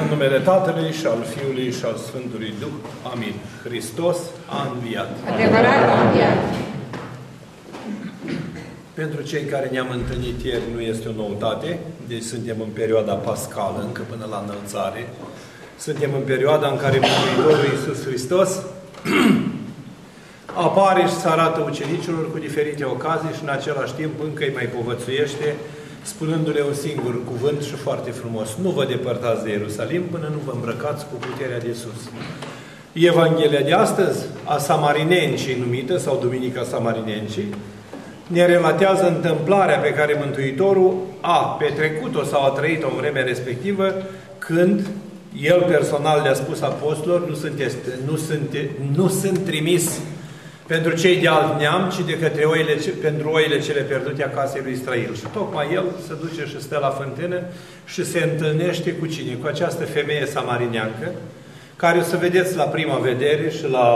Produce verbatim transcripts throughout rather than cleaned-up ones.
În numele Tatălui și al Fiului și al Sfântului Duh. Amin. Hristos a înviat. Adevărat a înviat. Pentru cei care ne-am întâlnit ieri, nu este o noutate, deci suntem în perioada pascală, încă până la înălțare. Suntem în perioada în care Mântuitorul Iisus Hristos apare și se arată ucenicilor cu diferite ocazii și în același timp încă îi mai povățuiește, spunându-le un singur cuvânt și foarte frumos: nu vă depărtați de Ierusalim până nu vă îmbrăcați cu puterea de sus. Evanghelia de astăzi, a Samarinenții numită, sau Duminica Samarinenții, ne relatează întâmplarea pe care Mântuitorul a petrecut-o sau a trăit-o în vremea respectivă, când El personal le-a spus apostolilor: nu, sunteți, nu, sunt, nu sunt trimis pentru cei de alt neam, ci de către oile, pentru oile cele pierdute a casei lui Israel. Și tocmai El se duce și stă la fântână și se întâlnește cu cine? Cu această femeie samarineancă, care o să vedeți la prima vedere și la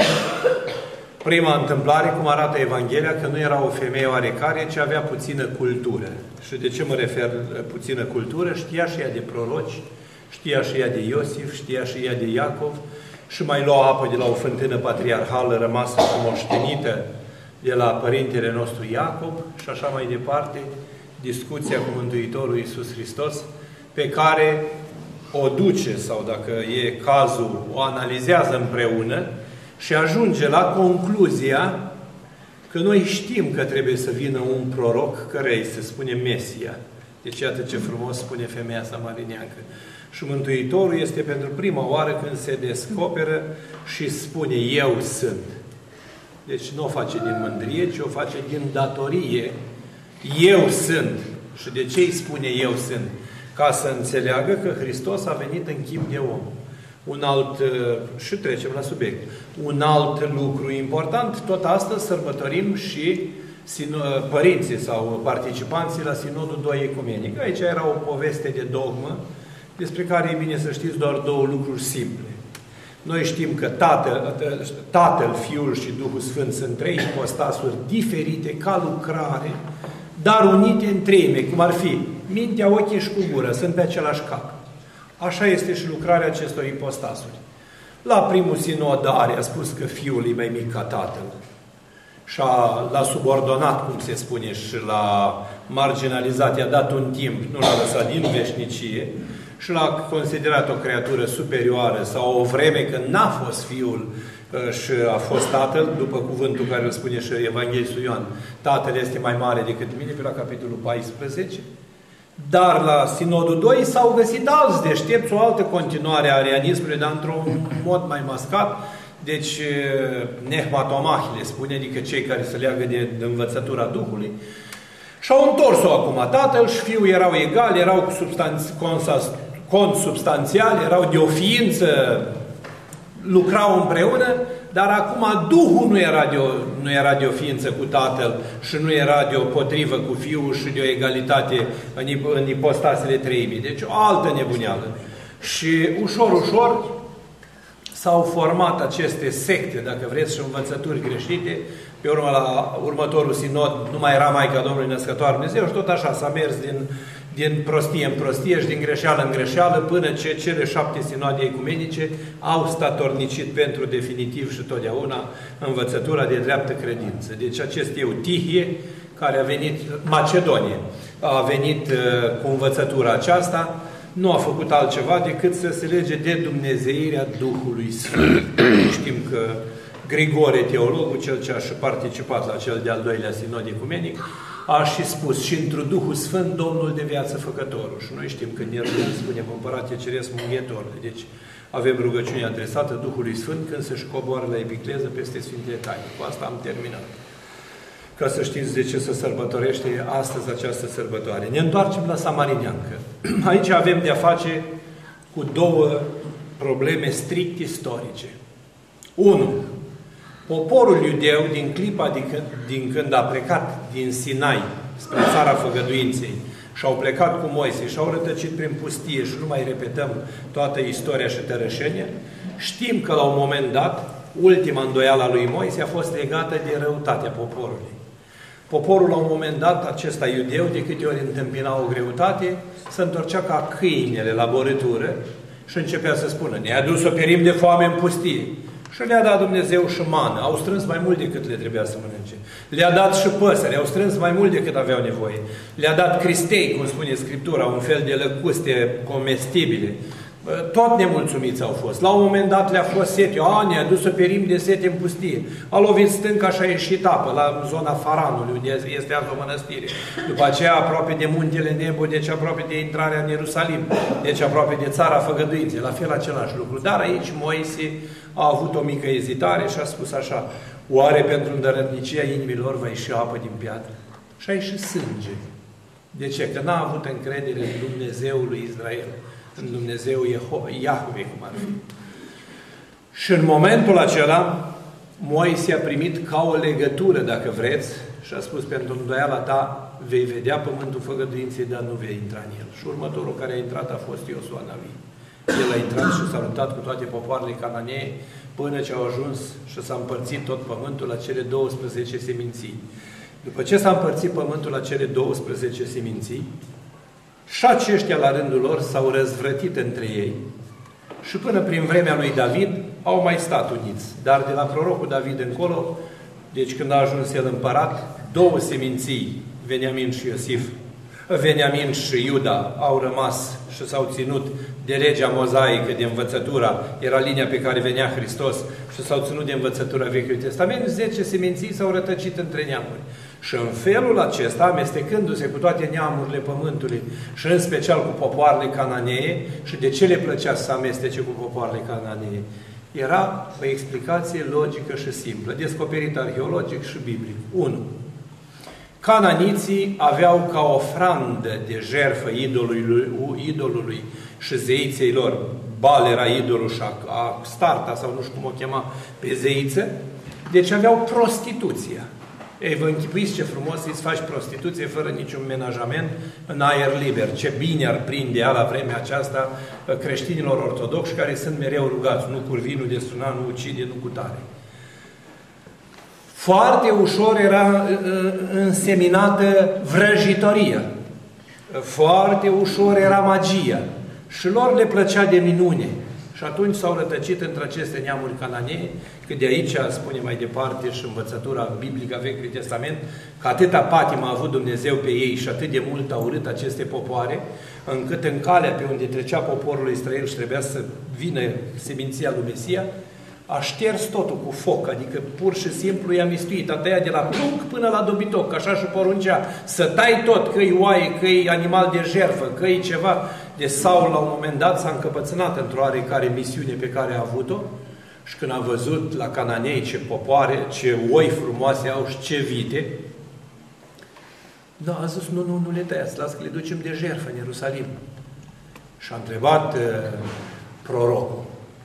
prima întâmplare, cum arată Evanghelia, că nu era o femeie oarecare, ci avea puțină cultură. Și de ce mă refer puțină cultură? Știa și ea de proroci, știa și ea de Iosif, știa și ea de Iacov, și mai lua apă de la o fântână patriarhală rămasă moștenită de la părintele nostru Iacov și așa mai departe, discuția cu Mântuitorul Iisus Hristos, pe care o duce, sau dacă e cazul, o analizează împreună și ajunge la concluzia că noi știm că trebuie să vină un proroc căreia îi se spune Mesia. Deci iată ce frumos spune femeia samarineancă. Și Mântuitorul este pentru prima oară când se descoperă și spune: eu sunt. Deci nu o face din mândrie, ci o face din datorie. Eu sunt. Și de ce îi spune eu sunt? Ca să înțeleagă că Hristos a venit în chip de om. Un alt, și trecem la subiect, un alt lucru important, tot astăzi sărbătorim și părinții sau participanții la Sinodul doi Ecumenic. Aici era o poveste de dogmă, despre care e bine să știți doar două lucruri simple. Noi știm că Tatăl, Tatăl, Fiul și Duhul Sfânt sunt trei ipostasuri diferite ca lucrare, dar unite în treime, cum ar fi mintea, ochii și cu gură, sunt pe același cap. Așa este și lucrarea acestor ipostasuri. La primul sinod Arie a spus că Fiul e mai mic ca Tatăl și l-a subordonat, cum se spune, și l-a marginalizat, i-a dat un timp, nu l-a lăsat din veșnicie și l-a considerat o creatură superioară sau o vreme când n-a fost Fiul și a fost Tatăl, după cuvântul care îl spune și Evanghelistul Ioan: Tatăl este mai mare decât mine, pe la capitolul paisprezece. Dar la Sinodul doi s-au găsit alți deștepți, o altă continuare a arianismului, dar într-un mod mai mascat. Deci, nehmatomahile spune, adică cei care se leagă de, de învățătura Duhului. Și-au întors-o acum. Tatăl și Fiul erau egali, erau consubstanțiali, erau de o ființă, lucrau împreună, dar acum Duhul nu era de o, nu era de o ființă cu Tatăl și nu era de o potrivă cu Fiul și de o egalitate în, în ipostasele treimii. Deci o altă nebuneală. Și ușor, ușor s-au format aceste secte, dacă vreți, și învățături greșite. Pe urmă, la următorul sinod, nu mai era Maica Domnului Născătoare Dumnezeu și tot așa s-a mers din, din prostie în prostie și din greșeală în greșeală, până ce cele șapte sinoade ecumenice au statornicit pentru definitiv și totdeauna învățătura de dreaptă credință. Deci acest Eutihie, care a venit, Macedonie, a venit uh, cu învățătura aceasta, nu a făcut altceva decât să se lege de dumnezeirea Duhului Sfânt. Știm că Grigore, teologul, cel ce a și participat la cel de-al doilea sinod ecumenic, a și spus: și într-un Duhul Sfânt, Domnul de viață făcătorul. Și noi știm că ne rugăm, spune: Împărate Ceresc Mângâietorule. Deci avem rugăciunea adresată Duhului Sfânt când se-și coboară la epicleză peste Sfintele Taine. Cu asta am terminat. Ca să știți de ce se sărbătorește astăzi această sărbătoare. Ne întoarcem la Samarineancă. Aici avem de-a face cu două probleme strict istorice. Unu, poporul iudeu, din clipa din când, din când a plecat din Sinai spre țara făgăduinței și au plecat cu Moise și au rătăcit prin pustie și nu mai repetăm toată istoria și tărășenia, știm că la un moment dat, ultima îndoială a lui Moise a fost legată de răutatea poporului. Poporul, la un moment dat, acesta iudeu, de câte ori întâmpina o greutate, se întorcea ca câinele la borâtură Și începea să spună, ne-a dus să perim de foame în pustie. Și le-a dat Dumnezeu și mană. Au strâns mai mult decât le trebuia să mănânce. Le-a dat și păsări. Au strâns mai mult decât aveau nevoie. Le-a dat cristei, cum spune Scriptura, un fel de lăcuste comestibile. Tot nemulțumiți au fost. La un moment dat le-a fost sete. A, ne-a dus să perim de sete în pustie. A lovit stânca și a ieșit apă la zona Faranului, unde este azi o mănăstire. După aceea aproape de muntele Nebo, deci aproape de intrarea în Ierusalim, deci aproape de țara făgăduinței. La fel același lucru. Dar aici Moise a avut o mică ezitare și a spus așa, oare pentru îndărătnicia inimilor va ieși apă din piatră? Și a ieșit sânge. De ce? Că n-a avut încredere în Dumnezeul lui Israel, în Dumnezeu Iahve, cum ar fi. Și în momentul acela, Moise a primit ca o legătură, dacă vreți, și a spus, pentru îndoiala ta vei vedea pământul făgăduinței, dar nu vei intra în el. Și următorul care a intrat a fost Iosua Navi. El a intrat și s-a luptat cu toate popoarele cananee, până ce au ajuns și s-a împărțit tot pământul la cele douăsprezece seminții. După ce s-a împărțit pământul la cele douăsprezece seminții, și aceștia la rândul lor s-au răzvrătit între ei și până prin vremea lui David au mai stat uniți. Dar de la prorocul David încolo, deci când a ajuns el împărat, două seminții, Veniamin și Iosif, Veniamin și Iuda, au rămas și s-au ținut de legea mozaică, de învățătura, era linia pe care venea Hristos, și s-au ținut de învățătura Vechiului Testament, zece seminții s-au rătăcit între neamuri. Și în felul acesta, amestecându-se cu toate neamurile pământului și în special cu popoarele cananee, și de ce le plăcea să se amestece cu popoarele cananee? Era o explicație logică și simplă, descoperită arheologic și biblic. unu. Cananiții aveau ca ofrandă de jertfă idolului, idolului și zeiței lor, Bal era idolul și a Starta, sau nu știu cum o chema, pe zeiță, deci aveau prostituția. Ei, vă închipuiți ce frumos să-ți faci prostituție fără niciun menajament în aer liber. Ce bine ar prinde ea la vremea aceasta creștinilor ortodoxi care sunt mereu rugați, nu curvi, nu destruna, nu ucide, nu cutare. Foarte ușor era înseminată vrăjitoria. Foarte ușor era magia. Și lor le plăcea de minune. Și atunci s-au rătăcit între aceste neamuri cananee, că de aici spune mai departe și învățătura biblică a Vechiului Testament, că atâta patimă a avut Dumnezeu pe ei și atât de mult a urât aceste popoare, încât în calea pe unde trecea poporul Israel și trebuia să vină seminția lui Mesia, a șters totul cu foc, adică pur și simplu i-a mistuit, a tăiat de la prunc până la dobitoc, așa și poruncea, să tai tot, că-i oaie, că-i animal de jertfă, că-i ceva. De Saul, la un moment dat, s-a încăpățânat într-o oarecare misiune pe care a avut-o și când a văzut la cananei ce popoare, ce oi frumoase au și ce vite, da, a zis, nu, nu, nu le tăiați, las că le ducem de jertfă în Ierusalim. Și a întrebat uh, prorocul,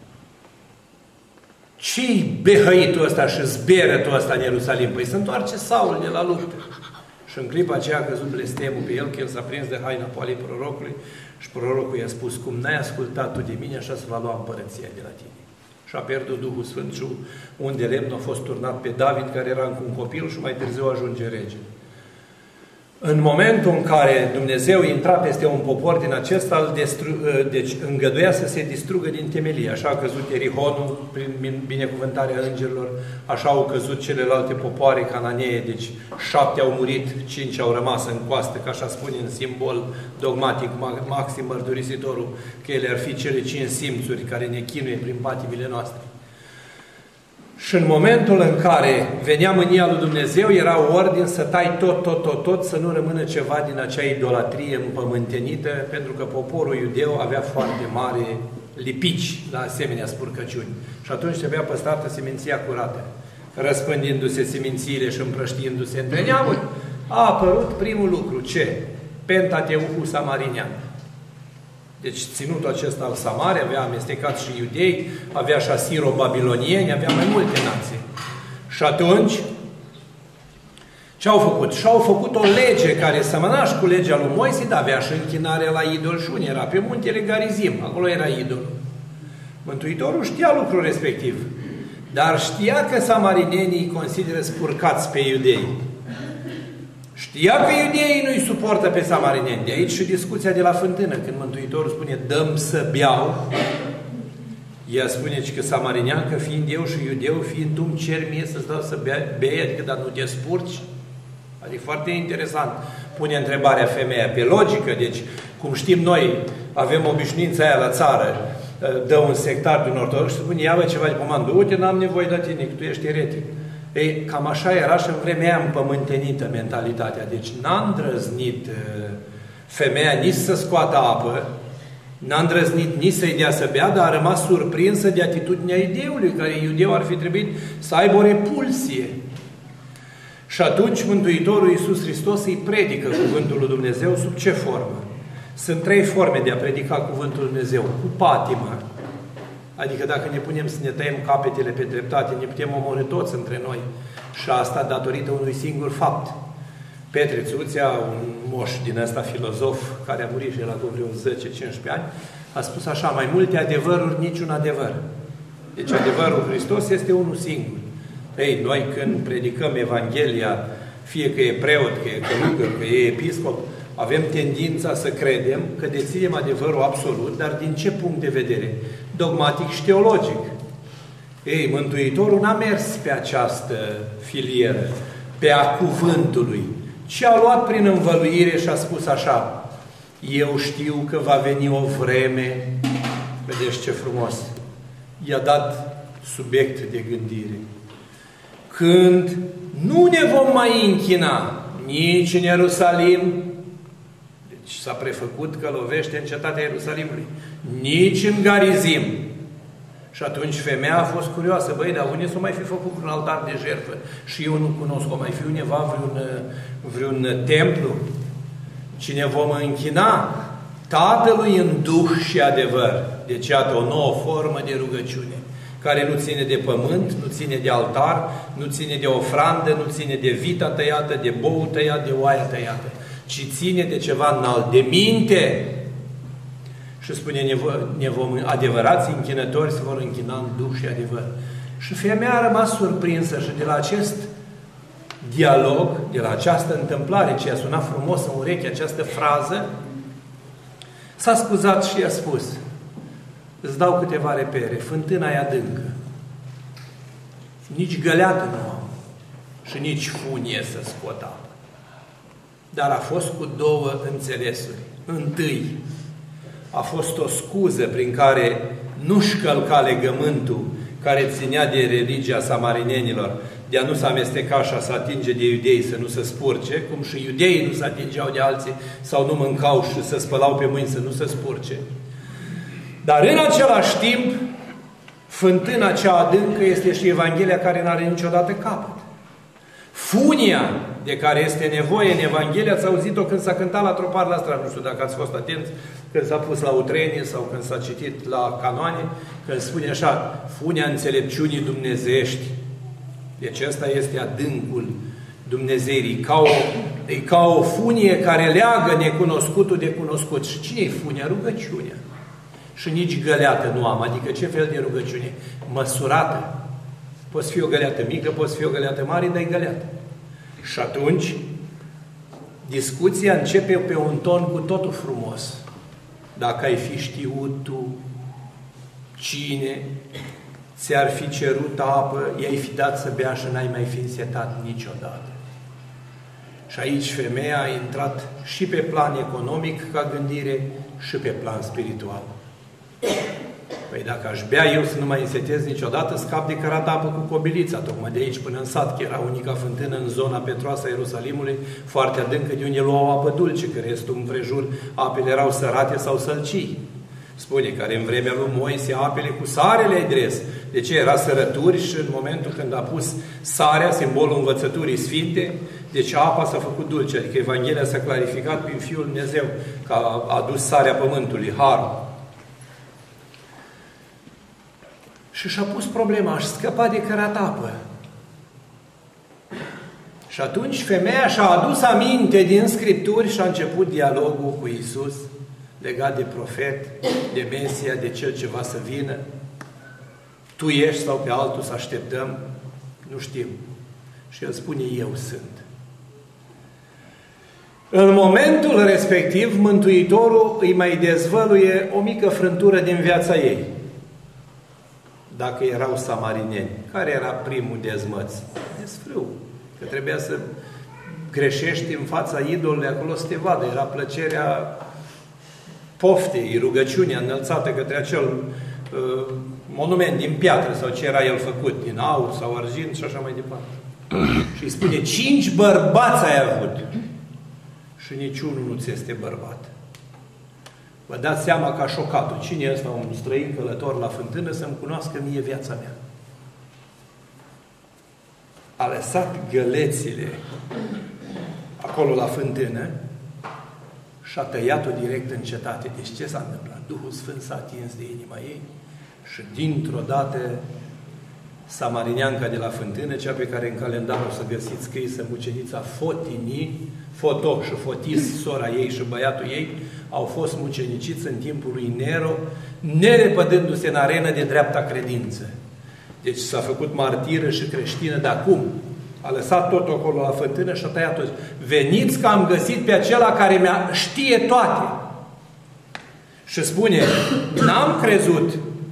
ce-i behăitul ăsta și zberetul ăsta în Ierusalim? Păi se întoarce Saul de la luptă. Și în clipa aceea a căzut blestemul pe el, că el s-a prins de haina poalei prorocului și prorocul i-a spus, cum n-ai ascultat tu de mine, așa se va lua împărăția de la tine. Și a pierdut Duhul Sfânt și un de lemn a fost turnat pe David, care era încă un copil și mai târziu ajunge rege. În momentul în care Dumnezeu intra peste un popor din acesta, îl destru... deci îngăduia să se distrugă din temelie. Așa a căzut Erihonul prin binecuvântarea îngerilor, așa au căzut celelalte popoare cananee, deci șapte au murit, cinci au rămas în coastă, ca așa spune în simbol dogmatic Maxim Mărturisitorul, că ele ar fi cele cinci simțuri care ne chinuie prin patimile noastre. Și în momentul în care venea mânia lui Dumnezeu, era ordin să tai tot, tot, tot, tot, să nu rămână ceva din acea idolatrie împământenită, pentru că poporul iudeu avea foarte mare lipici la asemenea spurcăciuni. Și atunci trebuia păstrată seminția curată. Răspândindu-se semințiile și împrăștiindu-se între neamuri, a apărut primul lucru. Ce? Pentateuhul samarinean. Deci ținutul acesta al Samare avea amestecat și iudei, avea și asiro-babilonieni, avea mai multe nații. Și atunci, ce au făcut? Și-au făcut o lege care semăna și cu legea lui Moise, dar avea și închinarea la idol și unde era? Pe muntele Garizim, acolo era idol. Mântuitorul știa lucrul respectiv, dar știa că samarinenii îi consideră spurcați pe iudei. Ia că iudeii nu-i suportă pe samarineni. De aici și discuția de la fântână, când Mântuitorul spune, dăm să beau, ea spune că samarineancă, fiind eu și iudeu, fiind tu, îmi cer mie să-ți dau să bei, adică dar nu te spurci? Adică foarte interesant. Pune întrebarea femeia pe logică, deci, cum știm noi, avem obișnuința aia la țară, dă un sectar din ortodox și spune, ia-vă ceva de pomană, du-te, n-am nevoie de tine, că tu ești eretic. Ei, cam așa era și în vremea aia împământenită mentalitatea. Deci n-a îndrăznit femeia nici să scoată apă, n-a îndrăznit nici să-i dea să bea, dar a rămas surprinsă de atitudinea iudeului, care iudeu ar fi trebuit să aibă o repulsie. Și atunci Mântuitorul Iisus Hristos îi predică cuvântul lui Dumnezeu sub ce formă? Sunt trei forme de a predica cuvântul lui Dumnezeu. Cu patimă, adică dacă ne punem să ne tăiem capetele pe dreptate, ne putem omorî toți între noi. Și asta datorită unui singur fapt. Petre Țuțea, un moș din ăsta filozof, care a murit și el acum vreo zece cincisprezece ani, a spus așa, mai multe adevăruri, niciun adevăr. Deci adevărul Hristos este unul singur. Ei, noi când predicăm Evanghelia, fie că e preot, că e călugăr, că e episcop, avem tendința să credem că deținem adevărul absolut, dar din ce punct de vedere? Dogmatic și teologic. Ei, Mântuitorul n-a mers pe această filieră, pe a cuvântului, ci a luat prin învăluire și a spus așa, eu știu că va veni o vreme, vedeți ce frumos, i-a dat subiect de gândire, când nu ne vom mai închina nici în Ierusalim, deci s-a prefăcut că lovește în cetatea Ierusalimului, nici în Garizim. Și atunci femeia a fost curioasă, băi, dar unde s-o mai fi făcut un altar de jertfă? Și eu nu cunosc, o mai fi undeva vreun, vreun templu? Cine vom închina Tatălui în duh și adevăr. Deci, iată, o nouă formă de rugăciune, care nu ține de pământ, nu ține de altar, nu ține de ofrandă, nu ține de vita tăiată, de bou tăiat, de oaia tăiată, ci ține de ceva înalt, de minte. Și spune, ne vom, adevărați închinători se vor închina în duh și adevăr. Și femeia a rămas surprinsă și de la acest dialog, de la această întâmplare, ce a sunat frumos în ureche, această frază, s-a scuzat și i-a spus, îți dau câteva repere, fântâna e adâncă, nici găleată nu am și nici funie să scot apă. Dar a fost cu două înțelesuri. Întâi, a fost o scuză prin care nu-și călca legământul care ținea de religia samarinenilor, de a nu se amesteca și a se atinge de iudei să nu se spurce, cum și iudeii nu se atingeau de alții sau nu mâncau și se spălau pe mâini să nu se spurce. Dar în același timp, fântâna cea adâncă este și Evanghelia care nu are niciodată capăt. Funia de care este nevoie în Evanghelie, ați auzit-o când s-a cântat la tropar la stradă, nu știu dacă ați fost atenți, când s-a pus la utrenie sau când s-a citit la canoane, când spune așa, funia înțelepciunii dumnezeiești. Deci ăsta este adâncul Dumnezeirii, ca o, e ca o funie care leagă necunoscutul de cunoscut. Și cine e funia? Rugăciunea. Și nici găleată nu am, adică ce fel de rugăciune? Măsurată. Poți fi o găleată mică, poți fi o găleată mare, dar e găleată. Și atunci, discuția începe pe un ton cu totul frumos. Dacă ai fi știut tu cine ți-ar fi cerut apă, i-ai fi dat să bea și n-ai mai fi însetat niciodată. Și aici femeia a intrat și pe plan economic ca gândire și pe plan spiritual. Păi dacă aș bea eu să nu mai însetez niciodată, scap de cărat apă cu cobilița, tocmai de aici până în sat, că era unica fântână în zona petroasă a Ierusalimului, foarte adâncă, de unde luau apă dulce, că restul împrejur apele erau sărate sau sălcii. Spune care în vremea lui Moise apele cu sare le-ai dres. De ce? Era sărături și în momentul când a pus sarea, simbolul învățăturii sfinte, deci apa s-a făcut dulce. Adică Evanghelia s-a clarificat prin Fiul Dumnezeu, că a adus sarea pământului, harul. Și și-a pus problema, aș scăpa de cărat apă. Și atunci femeia și-a adus aminte din Scripturi și a început dialogul cu Iisus legat de profet, de Mesia, de cel ce va să vină. Tu ești sau pe altul să așteptăm? Nu știm. Și el spune, eu sunt. În momentul respectiv, Mântuitorul îi mai dezvăluie o mică frântură din viața ei. Dacă erau samarineni, care era primul dezmăț? Desfrâu. Că trebuia să greșești în fața idolului, acolo să te vadă. Era plăcerea poftei, rugăciunea înălțată către acel uh, monument din piatră sau ce era el făcut, din aur sau argint și așa mai departe. Și îi spune, cinci bărbați ai avut și niciunul nu ți este bărbat. Vă dați seama că a șocat-o. Cine e ăsta, un străin călător la fântână, să-mi cunoască mie viața mea? A lăsat gălețile acolo la fântână și a tăiat-o direct în cetate. Deci ce s-a întâmplat? Duhul Sfânt s-a atins de inima ei și dintr-o dată samarineanca de la fântână, cea pe care în calendar o să găsiți scrisă mucenița Fotini, Foto și Fotis, sora ei și băiatul ei, au fost muceniciți în timpul lui Nero, nerepădându-se în arenă de dreapta credință. Deci s-a făcut martiră și creștină, dar cum? A lăsat tot acolo la fântână și a tăiat tot. Veniți că am găsit pe acela care mi-a știe toate. Și spune, n-am crezut.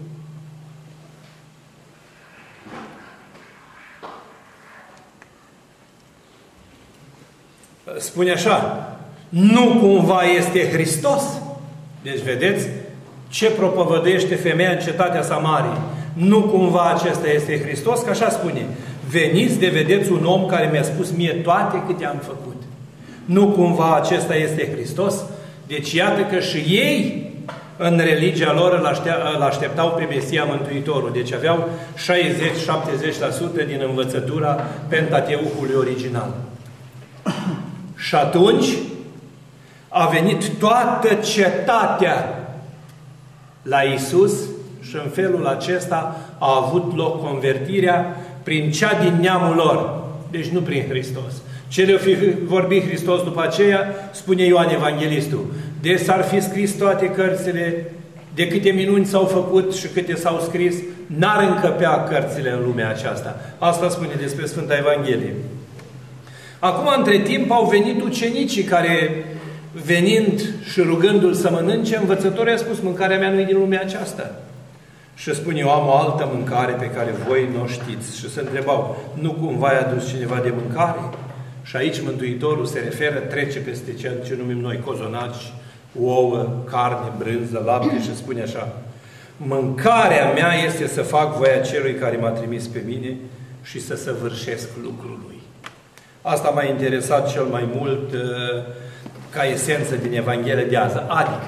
Spune așa, nu cumva este Hristos? Deci vedeți ce propovăduiește femeia în cetatea Samarii. Nu cumva acesta este Hristos? Că așa spune, veniți de vedeți un om care mi-a spus mie toate câte am făcut. Nu cumva acesta este Hristos? Deci iată că și ei în religia lor îl așteptau pe Mesia Mântuitorul. Deci aveau șaizeci la șaptezeci la sută din învățătura Pentateucului original. Și atunci a venit toată cetatea la Iisus și în felul acesta a avut loc convertirea prin cea din neamul lor. Deci nu prin Hristos. Ce le-o fi vorbit Hristos după aceea, spune Ioan Evanghelistul. De s-ar fi scris toate cărțile, de câte minuni s-au făcut și câte s-au scris, n-ar încăpea cărțile în lumea aceasta. Asta spune despre Sfânta Evanghelie. Acum, între timp, au venit ucenicii care, venind și rugându-l să mănânce, învățătorii a spus, mâncarea mea nu e din lumea aceasta. Și spune, eu am o altă mâncare pe care voi nu o știți. Și se întrebau, nu cumva i-a adus cineva de mâncare? Și aici Mântuitorul se referă, trece peste ceea ce numim noi cozonaci, ouă, carne, brânză, lapte și spune așa, mâncarea mea este să fac voia celui care m-a trimis pe mine și să săvârșesc lucrul lui. Asta m-a interesat cel mai mult uh, ca esență din Evanghelia de azi. Adică,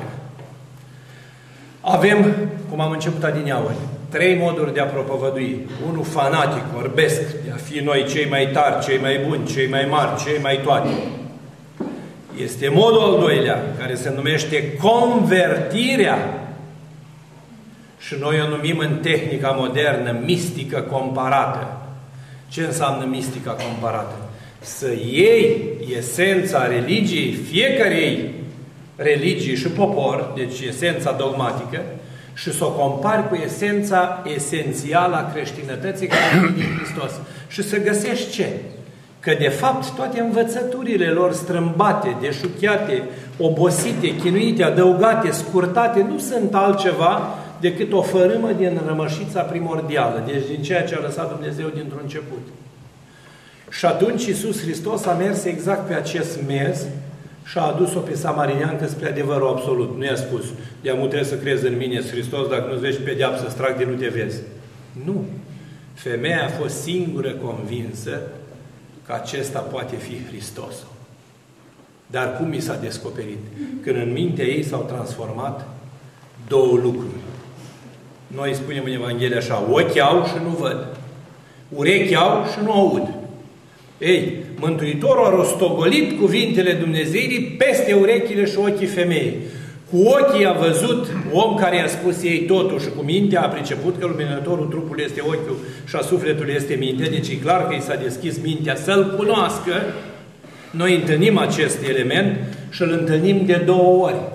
avem, cum am început adineauri, trei moduri de a propovădui. Unul fanatic, orbesc, de a fi noi cei mai tari, cei mai buni, cei mai mari, cei mai toate. Este modul al doilea, care se numește convertirea. Și noi o numim în tehnica modernă mistică comparată. Ce înseamnă mistica comparată? Să iei esența religiei, fiecarei religii și popor, deci esența dogmatică, și să o compari cu esența esențială a creștinătății care vine din Hristos. Și să găsești ce? Că de fapt toate învățăturile lor strâmbate, deșuchiate, obosite, chinuite, adăugate, scurtate, nu sunt altceva decât o fărâmă din rămășița primordială, deci din ceea ce a lăsat Dumnezeu dintr-un început. Și atunci Iisus Hristos a mers exact pe acest mers și a adus-o pe samarineancă spre adevărul absolut. Nu i-a spus, de-amu trebuie să crezi în mine, Hristos, dacă nu-ți vezi pedeapsă, strag de nu te vezi. Nu. Femeia a fost singură convinsă că acesta poate fi Hristos. Dar cum mi s-a descoperit? Când în mintea ei s-au transformat două lucruri. Noi spunem în Evanghelie așa, ochi au și nu văd. Urechi au și nu aud. Ei, Mântuitorul a rostogolit cuvintele Dumnezeirii peste urechile și ochii femeii. Cu ochii a văzut om care i-a spus ei totul și cu mintea a priceput că luminătorul trupului este ochiul și a sufletului este mintea. Deci e clar că i s-a deschis mintea să-L cunoască. Noi întâlnim acest element și îl întâlnim de două ori.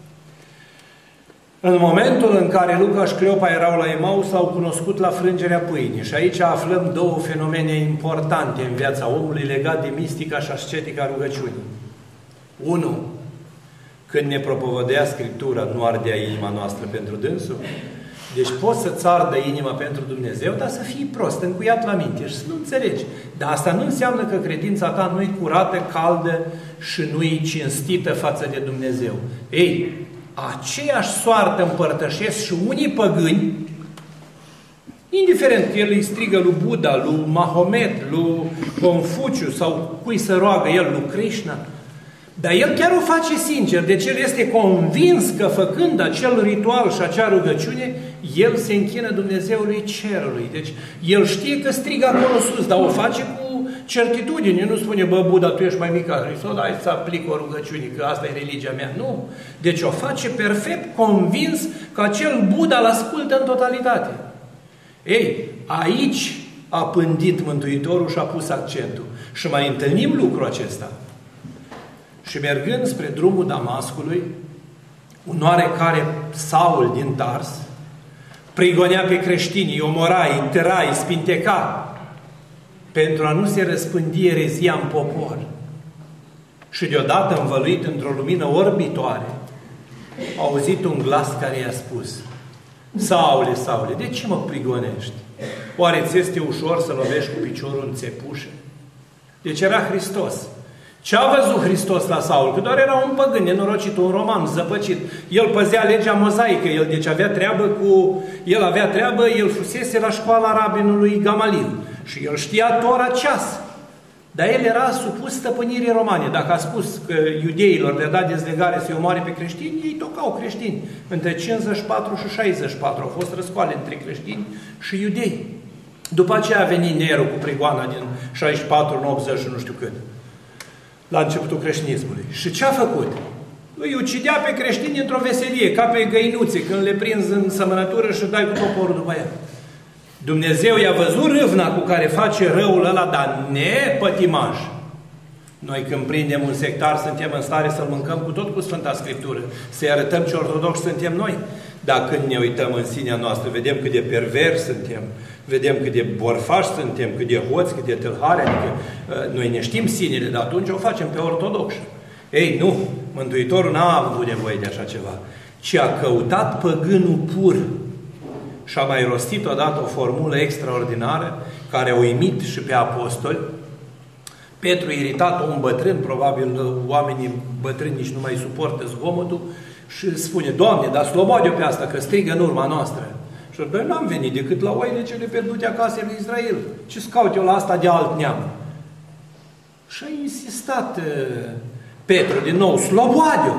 În momentul în care Luca și Cleopa erau la Emaus, s-au cunoscut la frângerea pâinii. Și aici aflăm două fenomene importante în viața omului legat de mistica și ascetica rugăciunii. Unu, când ne propovădea Scriptura, nu ardea inima noastră pentru dânsul. Deci poți să-ți ardă inima pentru Dumnezeu, dar să fii prost, încuiat la minte și să nu înțelegi. Dar asta nu înseamnă că credința ta nu-i curată, caldă și nu-i cinstită față de Dumnezeu. Ei, aceeași soartă împărtășesc și unii păgâni, indiferent că el îi strigă lui Buddha, lui Mahomet, lui Confuciu sau cui să roagă el, lui Krishna. Dar el chiar o face sincer, deci el este convins că făcând acel ritual și acea rugăciune, el se închină Dumnezeului Cerului. Deci el știe că strigă acolo sus, dar o face cu certitudine. Nu spune, bă, Buddha, tu ești mai mic ca Hristos, hai să aplic o rugăciune, că asta e religia mea. Nu. Deci o face perfect convins că acel Buddha îl ascultă în totalitate. Ei, aici a pândit Mântuitorul și a pus accentul. Și mai întâlnim lucrul acesta. Și mergând spre drumul Damascului, un oarecare Saul din Tars prigonea pe creștini, îi omora, îi tăra, îi spinteca, pentru a nu se răspândi erezia în popor. Și deodată, învăluit într-o lumină orbitoare, a auzit un glas care i-a spus: Saule, Saule, de ce mă prigonești? Oare ți este ușor să lovești cu piciorul în țepușă? Deci era Hristos. Ce a văzut Hristos la Saul? Că doar era un păgân nenorocit, un roman zăpăcit. El păzea legea mozaică, el deci avea treabă cu... El avea treabă, el fusese la școala rabinului Gamaliel. Și el știa tora ceas. Dar el era supus stăpânirii romane. Dacă a spus că iudeilor le-a dat dezlegare să-i omoare pe creștini, ei tocau creștini. Între cincizeci și patru și șaizeci și patru au fost răscoale între creștini și iudei. După aceea a venit Nero cu prigoana din șaizeci și patru în optzeci și nu știu cât. La începutul creștinismului. Și ce a făcut? Îi ucidea pe creștini într-o veselie, ca pe găinuțe, când le prinzi în sămănătură și dai cu toporul după ea. Dumnezeu i-a văzut râvna cu care face răul ăla, dar nepătimaș. Noi când prindem un sectar, suntem în stare să-l mâncăm cu tot cu Sfânta Scriptură. Să-i arătăm ce ortodoxi suntem noi. Dar când ne uităm în sinea noastră, vedem cât de pervers suntem, vedem cât de borfași suntem, cât de hoți, cât de tâlhari, adică uh, noi ne știm sinele, dar atunci o facem pe ortodoxi. Ei, nu, Mântuitorul n-a avut nevoie de așa ceva, ci a căutat păgânul pur și a mai rostit odată o formulă extraordinară care a uimit și pe apostoli. Petru, iritat, om bătrân, probabil oamenii bătrâni nici nu mai suportă zgomotul, și spune: Doamne, dar slobode-o pe asta, că strigă în urma noastră. Și noi n-am venit decât la oile cele pierdute acasă lui Israel. Ce-ți caut eu la asta de alt neam? Și a insistat uh, Petru din nou: slobode-o!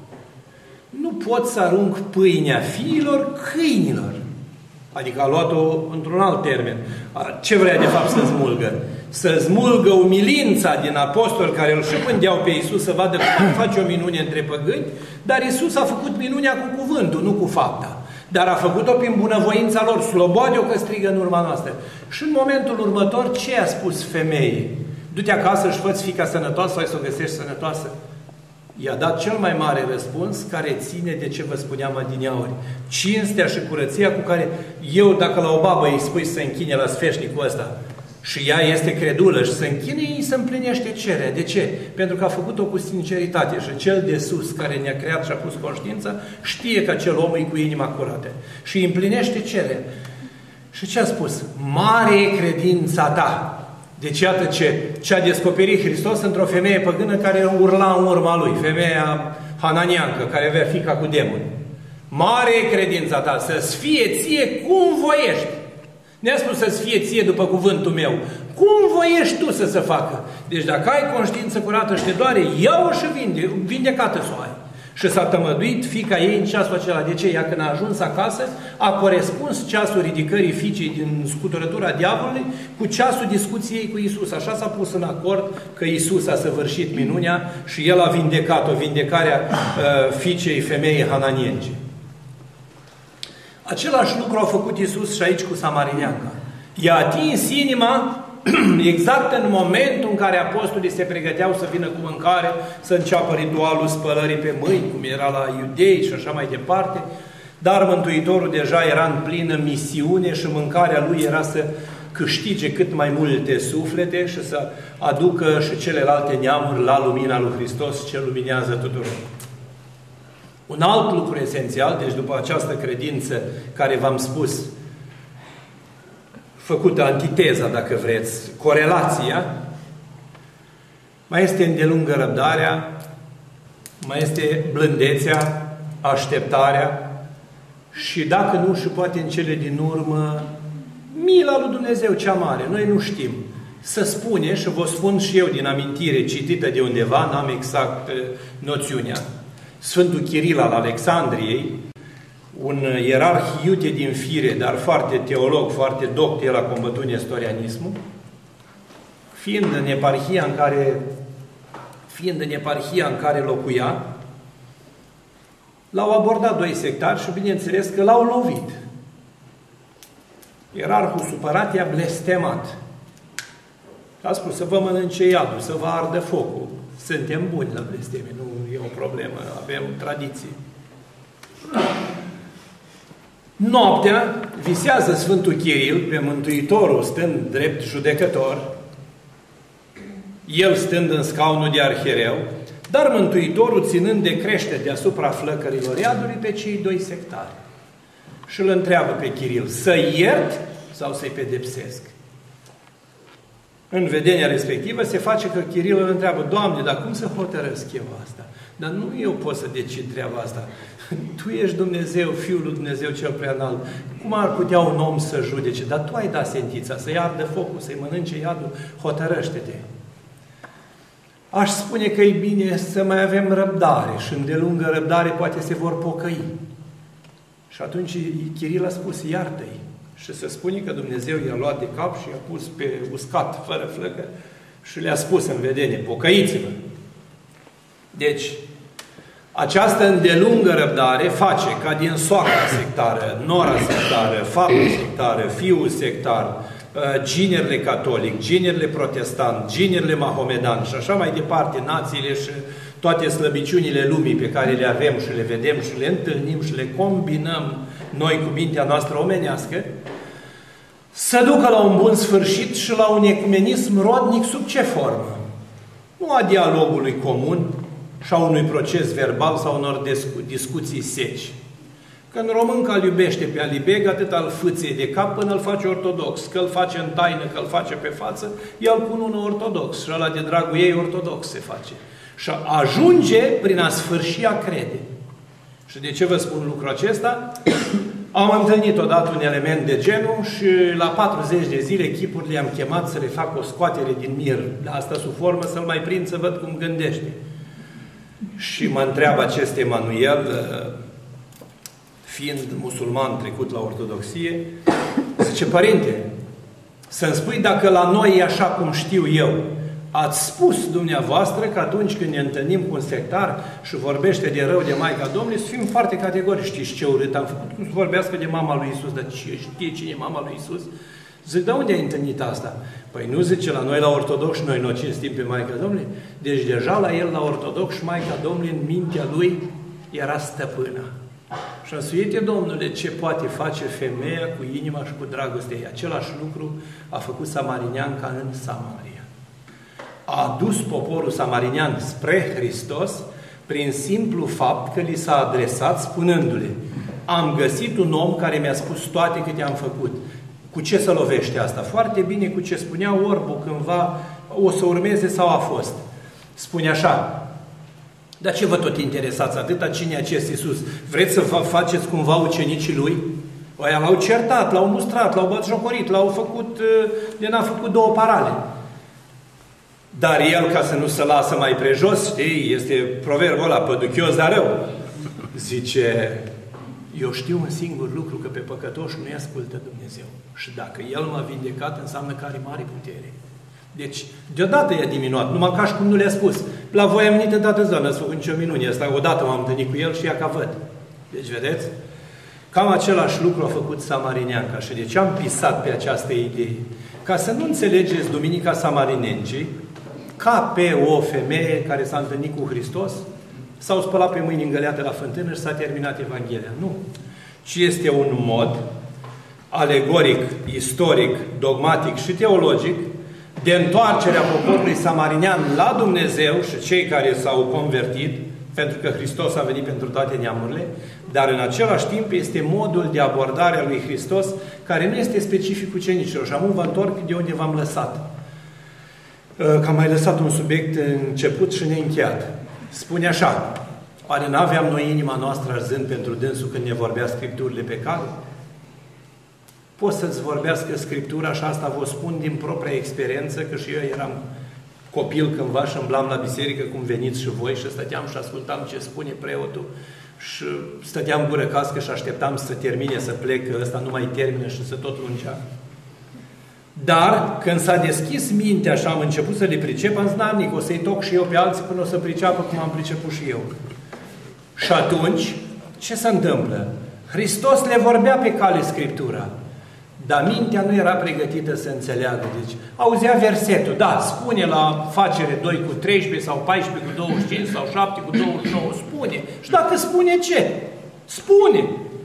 Nu pot să arunc pâinea fiilor câinilor. Adică a luat-o într-un alt termen. Ce vrea de fapt să smulgă? Să smulgă umilința din apostoli care îl și mândeau pe Iisus să vadă cum face o minune între păgâni, dar Iisus a făcut minunea cu cuvântul, nu cu fapta. Dar a făcut-o prin bunăvoința lor, slobode-o că strigă în urma noastră. Și în momentul următor, ce a spus femeii? Du-te acasă și fă-ți fiica sănătoasă sau să o găsești sănătoasă? I-a dat cel mai mare răspuns care ține de ce vă spuneam adineauri. Cinstea și curăția cu care eu, dacă la o babă îi spui să se închine la sfeșnicul ăsta și ea este credulă și se închine, îi se împlinește cererea. De ce? Pentru că a făcut-o cu sinceritate și cel de sus care ne-a creat și a pus conștiința știe că acel om e cu inima curată și îi împlinește cererea. Și ce a spus? Mare e credința ta. Deci iată ce, ce a descoperit Hristos într-o femeie păgână care urla în urma lui, femeia hananiancă, care avea fiica cu demoni. Mare e credința ta, să-ți fie ție cum voiești. Ne-a spus să-ți fie ție după cuvântul meu. Cum voiești tu să se facă? Deci dacă ai conștiință curată și te doare, ia-o și vinde, vindecată să o ai. Și s-a tămăduit fiica ei în ceasul acela. De ce? Ea când a ajuns acasă, a corespuns ceasul ridicării fiicei din scuturătura diavolului cu ceasul discuției cu Iisus. Așa s-a pus în acord că Iisus a săvârșit minunea și El a vindecat-o, vindecarea uh, fiicei femeii hananience. Același lucru a făcut Iisus și aici cu samarineanca. I-a atins inima exact în momentul în care apostolii se pregăteau să vină cu mâncare, să înceapă ritualul spălării pe mâini, cum era la iudei și așa mai departe, dar Mântuitorul deja era în plină misiune și mâncarea lui era să câștige cât mai multe suflete și să aducă și celelalte neamuri la lumina lui Hristos, ce luminează tuturor. Un alt lucru esențial, deci după această credință care v-am spus, făcută antiteza, dacă vreți, corelația, mai este îndelungă răbdarea, mai este blândețea, așteptarea și dacă nu, și poate în cele din urmă, mila lui Dumnezeu cea mare. Noi nu știm. Să spune, și vă spun și eu din amintire citită de undeva, n-am exact noțiunea, Sfântul Chiril al Alexandriei, un ierarh iute din fire, dar foarte teolog, foarte doct, el a combătut nestorianismul, fiind în eparhia în care, fiind în eparhia în care locuia, l-au abordat doi sectari și bineînțeles că l-au lovit. Ierarhul supărat i-a blestemat. A spus să vă mănânce iadul, să vă ardă focul. Suntem buni la blesteme, nu e o problemă, avem tradiții. Noaptea visează Sfântul Chiril pe Mântuitorul stând drept judecător, el stând în scaunul de arhiereu, dar Mântuitorul ținând de crește deasupra flăcărilor iadului pe cei doi sectari. Și îl întreabă pe Chiril, să iert sau să-i pedepsesc? În vedenia respectivă se face că Chiril îl întreabă, Doamne, dar cum să hotărăsc eu asta? Dar nu eu pot să decid treaba asta. Tu ești Dumnezeu, Fiul lui Dumnezeu cel Preanalt. Cum ar putea un om să judece? Dar Tu ai dat sentința, să-i ardă focul, să-i mănânce iadul, hotărăște-te. Aș spune că e bine să mai avem răbdare și îndelungă răbdare poate se vor pocăi. Și atunci Chiril a spus, iartă-i. Și se spune că Dumnezeu i-a luat de cap și i-a pus pe uscat, fără flăcă, și le-a spus în vedenie, pocăiți-vă. Deci, această îndelungă răbdare face ca din soacra sectară, nora sectară, faptul sectară, fiul sectar, ginerile catolic, ginerile protestant, ginerile mahomedan și așa mai departe, națiile și toate slăbiciunile lumii pe care le avem și le vedem și le întâlnim și le combinăm noi cu mintea noastră omenească, să ducă la un bun sfârșit și la un ecumenism rodnic sub ce formă? Nu a dialogului comun și a unui proces verbal sau unor discu discuții seci. Când românca îl iubește pe alibeg, atât al fâței de cap până îl face ortodox. Că îl face în taină, că îl face pe față, el pun unul ortodox. Și ăla de dragul ei ortodox se face. Și ajunge prin a sfârși a crede. Și de ce vă spun lucrul acesta? Am întâlnit odată un element de genul și la patruzeci de zile chipurile am chemat să le fac o scoatere din mir. Asta sub formă să-l mai prind să văd cum gândește. Și mă întreabă acest Emanuel, fiind musulman trecut la ortodoxie, zice, părinte, să-mi spui dacă la noi e așa cum știu eu. Ați spus dumneavoastră că atunci când ne întâlnim cu un sectar și vorbește de rău de Maica Domnului, să fim foarte categorici. Știți ce urât am făcut? Cum să vorbească de mama lui Iisus? Dar știe cine e mama lui Iisus? Zic, de unde ai întâlnit asta? Păi nu, zice, la noi la ortodox noi nu o cinstim pe Maica Domnului. Deci deja la el la ortodox și Maica Domnului în mintea lui era stăpână. Și însuite, Domnule, ce poate face femeia cu inima și cu dragostea ei? Același lucru a făcut Samarineanca în Samaria. A adus poporul samarinian spre Hristos prin simplu fapt că li s-a adresat spunându-le, am găsit un om care mi-a spus toate câte am făcut. Cu ce să lovește asta? Foarte bine cu ce spunea orbul cândva, o să urmeze sau a fost. Spune așa, dar ce vă tot interesați atâta? Cine e acest Iisus? Vreți să faceți cumva ucenicii lui? Oia l-au certat, l-au mustrat, l-au batjocorit, l-au făcut, de n-a făcut două parale. Dar el, ca să nu se lasă mai prejos, știi, este proverbul ăla, păduchios, dar rău. Zice, eu știu un singur lucru, că pe păcătoși nu-i ascultă Dumnezeu. Și dacă El m-a vindecat, înseamnă că are mare putere. Deci, deodată i-a diminuat, numai ca și cum nu le-a spus. La voi am venit în toată zona, ați făcut nicio minune asta, odată m-am întâlnit cu el și ea ca văd. Deci, vedeți? Cam același lucru a făcut Samarineanca. Și de ce am pisat pe această idee? Ca să nu înțelegeți Duminica Samarinencii ca pe o femeie care s-a întâlnit cu Hristos, s-au spălat pe mâini îngăleate la fântână și s-a terminat Evanghelia. Nu. Ci este un mod alegoric, istoric, dogmatic și teologic, de întoarcerea poporului samarinean la Dumnezeu și cei care s-au convertit, pentru că Hristos a venit pentru toate neamurile, dar în același timp este modul de abordare a lui Hristos care nu este specific ucenicilor. Și acum vă întorc de unde v-am lăsat. Că am mai lăsat un subiect început și neîncheiat. Spune așa: oare n-aveam noi inima noastră arzând pentru dânsul când ne vorbea Scripturile pe cale? Pot să-ți vorbească Scriptura și asta vă spun din propria experiență, că și eu eram copil cândva și îmblam la biserică cum veniți și voi și stăteam și ascultam ce spune preotul și stăteam gură cască și așteptam să termine, să plec, că ăsta nu mai termină și să tot lungea. Dar când s-a deschis mintea și am început să le pricep, am zis, n-am o să-i toc și eu pe alții până o să priceapă cum am priceput și eu. Și atunci, ce se întâmplă? Hristos le vorbea pe cale Scriptura, dar mintea nu era pregătită să înțeleagă. Deci, auzea versetul, da, spune la Facere doi cu treisprezece sau paisprezece cu douăzeci și cinci sau șapte cu douăzeci și nouă, spune. Și dacă spune ce? Spune.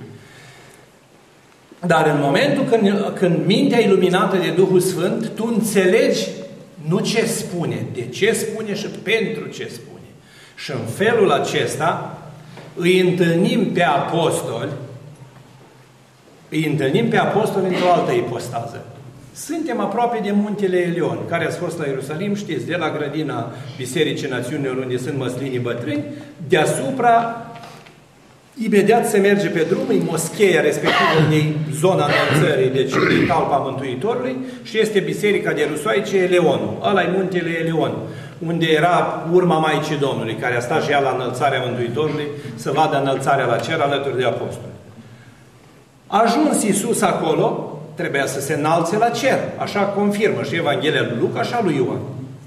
Dar în momentul când, când mintea e luminată de Duhul Sfânt, tu înțelegi nu ce spune, de ce spune și pentru ce spune. Și în felul acesta îi întâlnim pe apostoli, îi întâlnim pe apostoli într-o altă ipostază. Suntem aproape de muntele Elion, care ați fost la Ierusalim, știți, de la grădina Bisericii Națiunilor, unde sunt măslinii bătrâni, deasupra, imediat se merge pe drum, e moscheia respectivă, unde zona înălțării, deci e talpa Mântuitorului, și este Biserica de Rusoaice, Eleonul. Ăla e muntele Elion, unde era urma Maicii Domnului, care a stat și ea la înălțarea Mântuitorului, să vadă înălțarea la cer alături de apostoli. A ajuns Iisus acolo, trebuia să se înalțe la cer. Așa confirmă și Evanghelia lui Luca și a lui Ioan.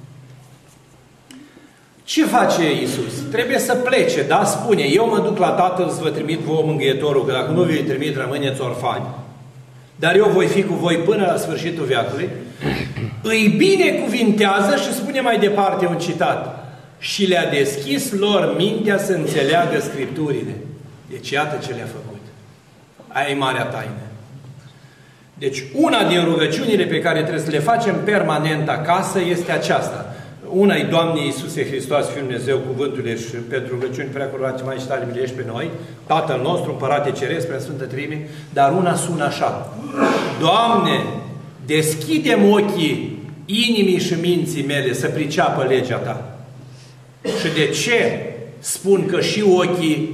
Ce face Iisus? Trebuie să plece, da? Spune, eu mă duc la Tatăl să vă trimit vouă Mângâietorul, că dacă nu vi-l trimit, rămâneți orfani. Dar eu voi fi cu voi până la sfârșitul veacului. Îi binecuvintează și spune mai departe un citat. Și le-a deschis lor mintea să înțeleagă Scripturile. Deci iată ce le-a făcut. Aia e marea taină. Deci una din rugăciunile pe care trebuie să le facem permanent acasă este aceasta. Una e Doamne Iisuse Hristos, Fiul Dumnezeu, cuvântul și pentru rugăciuni preacurate mai și tale miluiești pe noi, Tatăl nostru, Împărate Ceresc, prea Sfântă Treime, dar una sună așa. Doamne, deschide-mi ochii inimii și minții mele să priceapă legea Ta. Și de ce spun că și ochii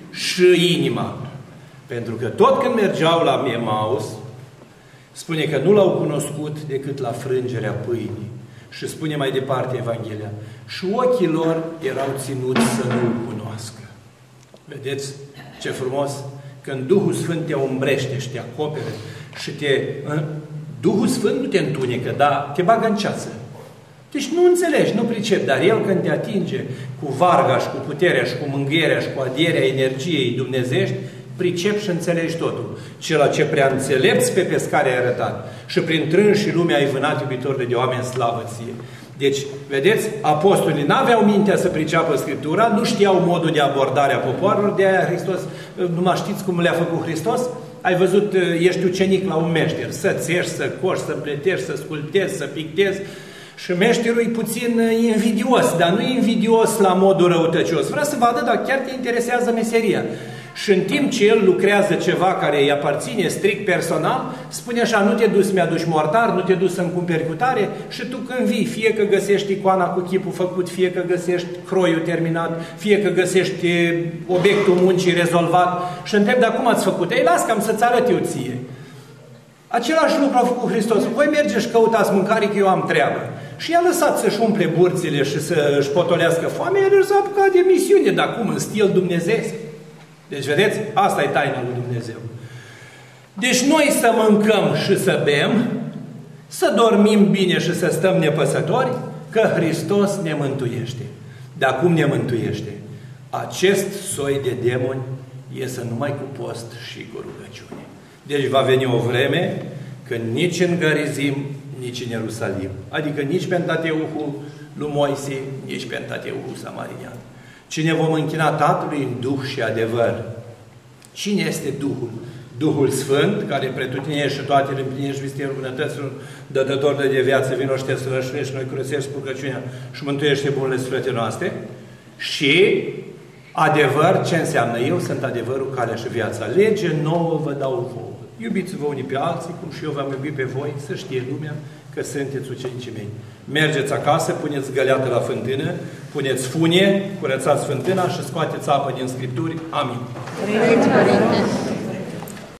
și inima? Pentru că tot când mergeau la Emaus, spune că nu l-au cunoscut decât la frângerea pâinii. Și spune mai departe Evanghelia. Și ochii lor erau ținuți să nu-L cunoască. Vedeți ce frumos? Când Duhul Sfânt te umbrește și te acopere și te... Duhul Sfânt nu te întunecă, dar te bagă în ceață. Deci nu înțelegi, nu pricepi, dar El când te atinge cu varga și cu puterea și cu mângâierea și cu adierea energiei dumnezești, pricep și înțelegi totul. Cela ce prea înțelepți pe pescare ai arătat și prin trânși lumea ai vânat iubitorile de oameni, slavă ție. Deci, vedeți, apostolii n-aveau mintea să priceapă Scriptura, nu știau modul de abordare a popoarelor, de aia Hristos, nu mai știți cum le-a făcut Hristos? Ai văzut, ești ucenic la un meșter, să țești, să coși, să împletești, să sculptezi, să pictezi. Și meșterul e puțin invidios, dar nu e invidios la modul răutăcios. Vrea să vadă dacă chiar te interesează meseria. Și în timp ce el lucrează ceva care îi aparține strict personal, spune așa, nu te duci, mi-aduci mortar, nu te duci să-mi cumperi cutare și tu când vii, fie că găsești icoana cu chipul făcut, fie că găsești croiul terminat, fie că găsești obiectul muncii rezolvat și întreb, dar cum ați făcut? Ei, las că am să-ți arăt eu ție. Același lucru a făcut Hristos. Voi merge și căutați mâncare că eu am treabă. Și i-a lăsat să-și umple burțile și să-și potolească foamea, el s-a apucat de misiune, dar cum? În stil dumnezeiesc. Deci, vedeți? Asta e taina lui Dumnezeu. Deci noi să mâncăm și să bem, să dormim bine și să stăm nepăsători, că Hristos ne mântuiește. Dar cum ne mântuiește? Acest soi de demoni iese numai cu post și cu rugăciune. Deci va veni o vreme când nici în Gărizim, nici în Ierusalim, adică nici Pentateuhul lui Moise, nici Pentateuhul samarinean. Cine vom închina Tatălui în Duh și adevăr. Cine este Duhul? Duhul Sfânt, care pretutinește și toate le împlinești vistelor bunătăților, dătător de viață, vino și te sărășuiești, noi curățești purcăciunea și mântuiește bunele suflete noastre. Și adevăr, ce înseamnă? Eu sunt adevărul, calea și viața. Lege nouă vă dau vouă. Iubiți-vă unii pe alții, cum și eu v-am iubit pe voi, să știe lumea că sunteți ucenicii mei. Mergeți acasă, puneți găleată la fântână, puneți funie, curățați fântâna și scoateți apă din Scripturi. Amin.